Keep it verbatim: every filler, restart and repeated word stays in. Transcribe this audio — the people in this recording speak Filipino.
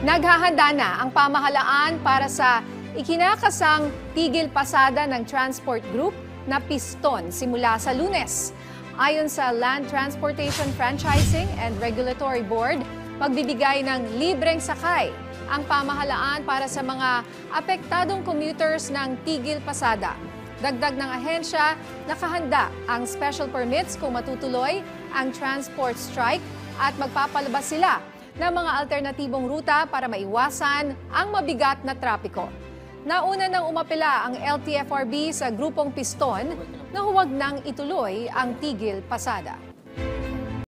Naghahanda na ang pamahalaan para sa ikinakasang tigil pasada ng Transport Group na piston simula sa Lunes. Ayon sa Land Transportation Franchising and Regulatory Board, magbibigay ng libreng sakay ang pamahalaan para sa mga apektadong commuters ng tigil pasada. Dagdag ng ahensya, nakahanda ang special permits kung matutuloy ang transport strike at magpapalabas sila ng mga alternatibong ruta para maiwasan ang mabigat na trapiko. Nauna nang umapela ang L T F R B sa grupong piston na huwag nang ituloy ang tigil pasada.